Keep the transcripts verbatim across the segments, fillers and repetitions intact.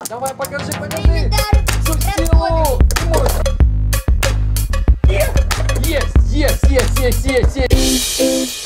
Давай, покажи, покажи. Всю силу. Есть, есть, есть, есть, есть, есть.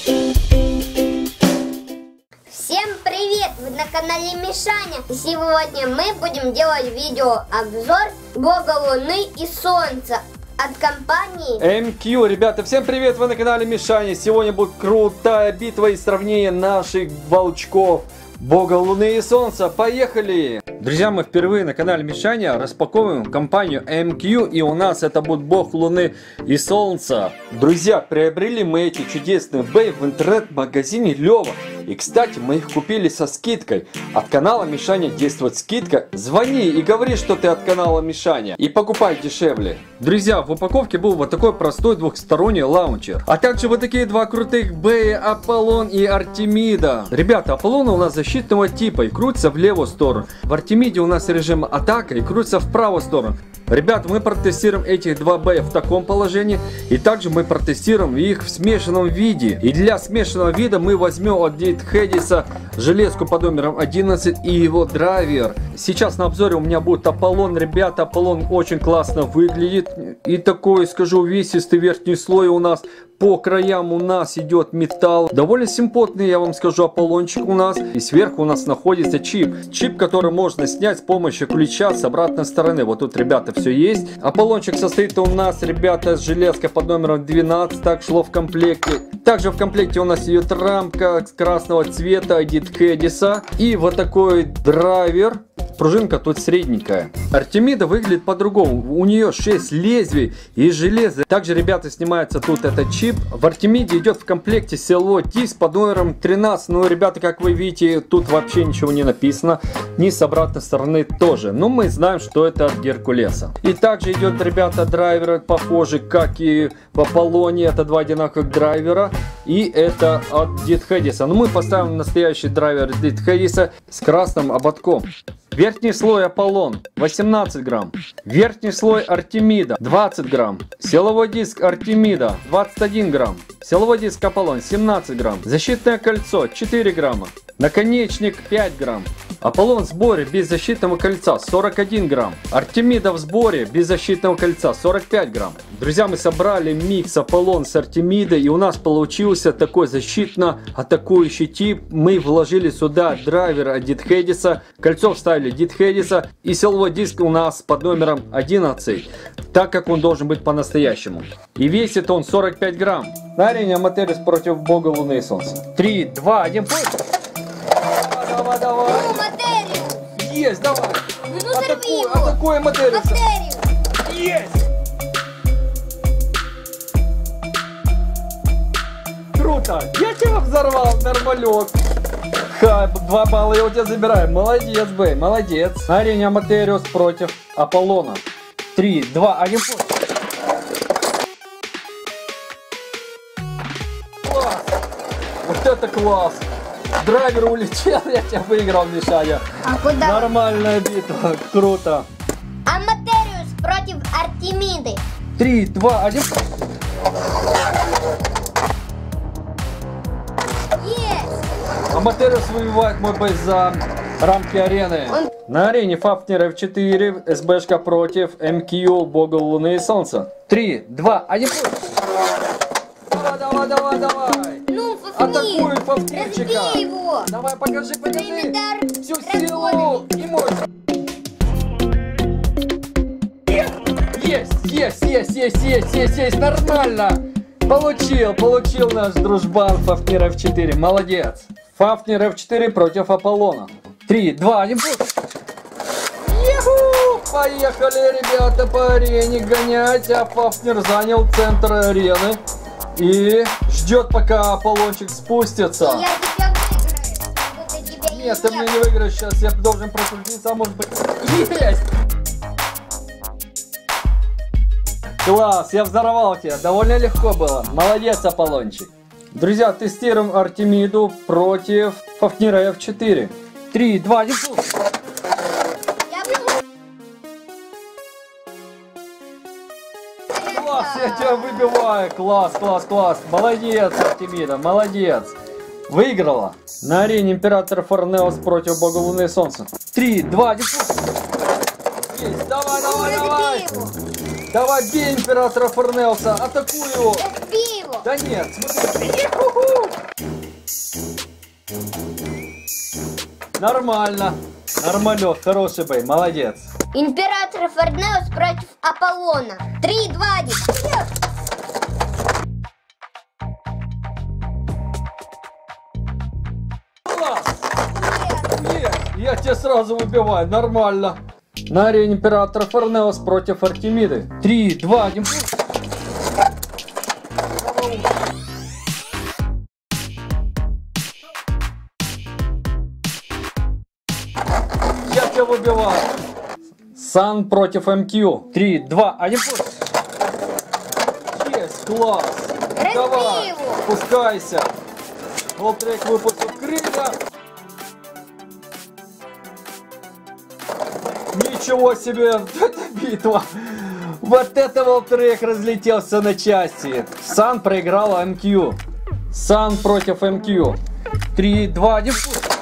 Всем привет! Вы на канале Мишаня. И сегодня мы будем делать видеообзор Бога Луны и Солнца от компании эм кью. Ребята, всем привет! Вы на канале Мишаня. Сегодня будет крутая битва и сравнение наших волчков Бога Луны и Солнца. Поехали! Друзья, мы впервые на канале Мишаня распаковываем компанию эм кью, и у нас это будет Бог Луны и Солнца. Друзья, приобрели мы эти чудесные бэй в интернет-магазине Лева. И, кстати, мы их купили со скидкой. От канала Мишаня действует скидка. Звони и говори, что ты от канала Мишаня, и покупай дешевле. Друзья, в упаковке был вот такой простой двухсторонний лаунчер. А также вот такие два крутых бэя, Аполлон и Артемида. Ребята, Аполлон у нас защитного типа и крутится в левую сторону. В Артемиде у нас режим атака и крутится в правую сторону. Ребята, мы протестируем этих два бэя в таком положении, и также мы протестируем их в смешанном виде. И для смешанного вида мы возьмем от Дитхедиса железку под номером одиннадцать и его драйвер. Сейчас на обзоре у меня будет Аполлон. Ребята, Аполлон очень классно выглядит. И такой, скажу, увесистый верхний слой у нас. По краям у нас идет металл. Довольно симпотный, я вам скажу, Аполлончик у нас. И сверху у нас находится чип. Чип, который можно снять с помощью ключа с обратной стороны. Вот тут, ребята, все есть. Аполлончик состоит у нас, ребята, с железкой под номером двенадцать. Так шло в комплекте. Также в комплекте у нас идет рамка красного цвета Дитхедиса. И вот такой драйвер. Пружинка тут средненькая. Артемида выглядит по-другому. У нее шесть лезвий из железа. Также, ребята, снимается тут этот чип. В Артемиде идет в комплекте силовой диск под номером тринадцать. Ну, ребята, как вы видите, тут вообще ничего не написано. Ни с обратной стороны тоже. Но мы знаем, что это от Геркулеса. И также идет, ребята, драйверы похожи, как и в Аполлоне. Это два одинаковых драйвера. И это от Дитхедиса. Но мы поставим настоящий драйвер Дитхедиса с красным ободком. Верхний слой Аполлон восемнадцать грамм. Верхний слой Артемида двадцать грамм. Силовой диск Артемида двадцать один грамм. Силовой диск Аполлон семнадцать грамм. Защитное кольцо четыре грамма. Наконечник пять грамм. Аполлон в сборе без защитного кольца сорок один грамм. Артемида в сборе без защитного кольца сорок пять грамм. Друзья, мы собрали микс Аполлон с Артемидой, и у нас получился такой защитно-атакующий тип. Мы вложили сюда драйвер от Дитхедиса, кольцо вставили Дитхедиса, и силовой диск у нас под номером одиннадцать, так как он должен быть по-настоящему. И весит он сорок пять грамм. На арене Аматерис против Бога Луны и Солнца. три, два, один, поехали! Давай, давай! Ну, Материус! Есть, давай! Ну, атакуй, атакуй Материуса! Материус! Есть! Круто! Я тебя взорвал, нормалек! Ха, два балла я у тебя забираю. Молодец, бэй, молодец. На арене Аматериус против Аполлона. три, два, один, класс! Вот это класс! Драйвер улетел, я тебя выиграл, Мишаня. А куда? Нормальная битва, круто. Аматериус против Артемиды. три, два, один. Есть! Аматериус выбивает мой бэй за рамки арены. Он... На арене Фафнер эф четыре, СБшка против эм кью, Бога Луны и Солнца. три, два, один. Давай, давай, давай, давай. Ну, Фафнир, атакуй Фафнирчика. разбей его. Давай, покажи, покажи. Дар Всю силу и мощь. Есть, есть, есть, есть, есть, есть, есть, нормально. Получил, получил наш дружбан Фафнир эф четыре, молодец. Фафнир эф четыре против Аполлона. три, два, один. Поехали, ребята, по арене гонять. А Фафнир занял центр арены и ждет, пока Аполлончик спустится. Я тебя выиграю. Вот я тебя Нет, ты мне не выиграешь сейчас, я должен прокрутиться, а может быть... Есть! Класс, я взорвал тебя, довольно легко было. Молодец, Аполлончик. Друзья, тестируем Артемиду против Фафнира эф четыре. три, два, один. Класс, я тебя выбиваю. Класс, класс, класс. Молодец, Артемида, молодец. Выиграла. На арене Император Форнеос против Бога Луны и Солнца. Три, два, один. Есть. Давай, давай, давай. Давай, бей императора Форнелса. Атакуй его. Разбей его. Да нет, смотри. Нормально. Нормалек, хороший бой, молодец. Император Форнелс против Аполлона. Три, два, один. Нет, я тебя сразу выбиваю, нормально. На арене императора Форнелс против Артемиды. Три, два, один. Я тебя выбиваю. Сан против МК. Три, два, один. Есть, класс. Разбей Давай, его. спускайся. Волтрек выпустил крылья. Ничего себе, вот это битва. Вот это Волтрек разлетелся на части. Сан проиграл МК. Сан против МК. Три, два, один.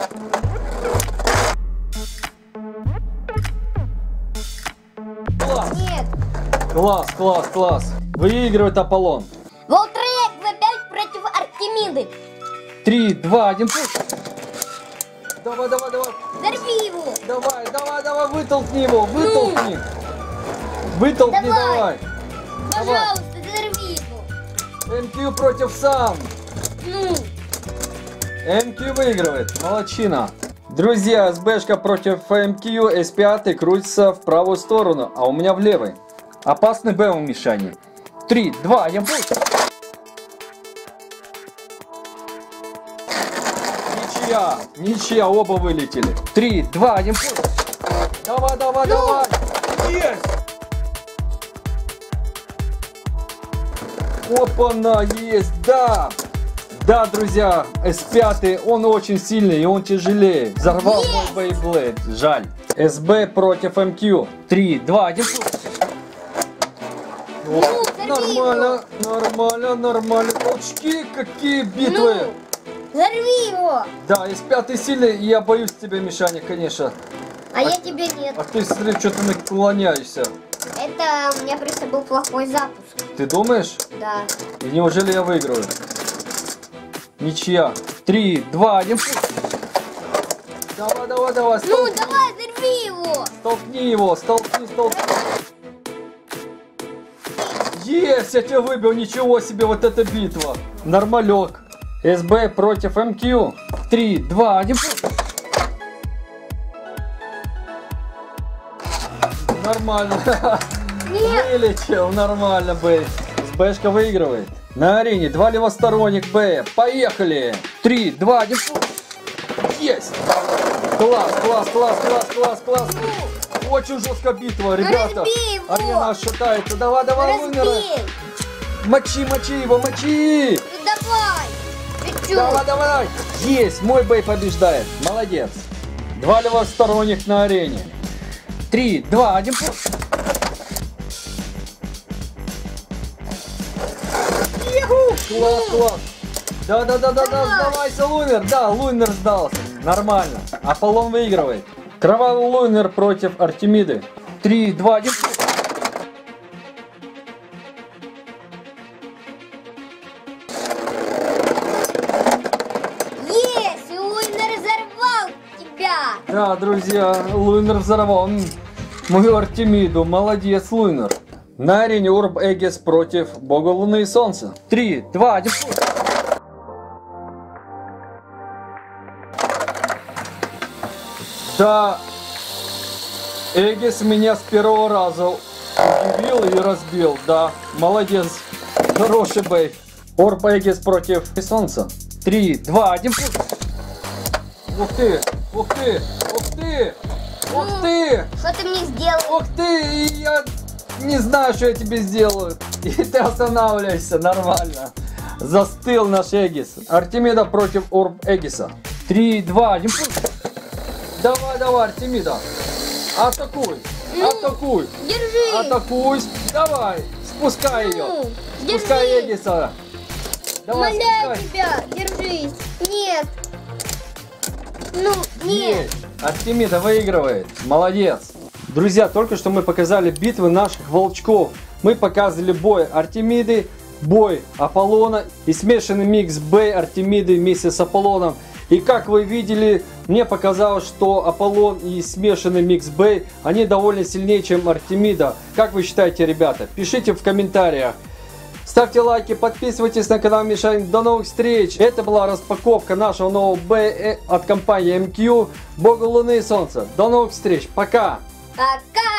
Класс. Нет. Класс, класс, класс. Выигрывает Аполлон. Волтрек, вы опять против Артемиды. Три, два, один. Давай, давай, давай. Взорви его. Давай, давай, давай, вытолкни его, вытолкни. Вытолкни, Давай. давай. Пожалуйста, взорви его. МК против Сан. Ну. МК выигрывает. Молодчина. Друзья, СБшка против МК. эс пять крутится в правую сторону, а у меня в левой. Опасный Б у Мишани. Три, два, один. Ничья. Ничья, оба вылетели. Три, два, один. Давай, давай, Ну. давай. Есть. Опа-на, есть, да. Да, друзья, эс пять, он очень сильный и он тяжелее. Взорвал Есть. мой Бейблейд, жаль. СБ против МК. Три, два, один. Ну, Нормально, нормально, нормально. Толчки, какие битвы. Ну, взорви его. Да, эс пять сильный, и я боюсь тебя, Мишаня, конечно. А я тебе нет. А ты, смотри, что-то наклоняешься. Это у меня просто был плохой запуск. Ты думаешь? Да. И неужели я выиграю? Ничья. Три, два, один. Давай, давай, давай. Ну, Столкни, давай, взорви его. столкни его, столкни, столкни. Есть, я тебя выбил, ничего себе, вот эта битва. Нормалек. СБ против МК. Три, два, один. Нормально. Нет. Вылетел, нормально, Бэй. СБшка выигрывает. На арене два левосторонник Б. Поехали. Три, два, один. Есть. Класс, класс, класс, класс, класс, класс. Очень жесткая битва, ребята. разбей его. Арена шатается. Давай, давай, Лунера. Разбей. Мочи, мочи его, мочи. Ну, давай. Ты чё? Давай, давай. Есть, мой Бэй побеждает. Молодец. Два левосторонних на арене. Три, два, один. Класс, класс. Да, да, да, да, да, сдавайся, Лунер. Да, Лунер сдался. Нормально. Аполлон выигрывает. Кровавый Лунер против Артемиды. Три, два, один. Есть, Лунер взорвал тебя. Да, друзья, Лунер взорвал мою Артемиду. Молодец, Лунер. На арене Урб Эгис против Бога Луны и Солнца. Три, два, один. Да, Эгис меня с первого раза удивил и разбил. Да, молодец. Хороший бей. Урб Эгис против Солнца. Три, два, один. Ух ты, ух ты, ух ты, ух Ну, ты. Что ты мне сделал? Ух ты, и я не знаю, что я тебе сделаю. И ты останавливаешься, нормально. Застыл наш Эгис. Артемида против Урб Эгиса. Три, два, один. Давай, давай, Артемида. Атакуй, Ну, атакуй. Держи. Атакуй. Давай, спускай ее. Ну, Спускай держи. Эгиса. Давай, Умоляю спускай. тебя, держись. Нет. Ну, нет. Есть. Артемида выигрывает. Молодец. Друзья, только что мы показали битвы наших волчков. Мы показывали бой Артемиды, бой Аполлона и смешанный микс Б Артемиды вместе с Аполлоном. И как вы видели, мне показалось, что Аполлон и смешанный микс Б, они довольно сильнее, чем Артемида. Как вы считаете, ребята? Пишите в комментариях. Ставьте лайки, подписывайтесь на канал Мишань. До новых встреч! Это была распаковка нашего нового Б от компании эм кью. Бога Луны и Солнца. До новых встреч! Пока! Пока!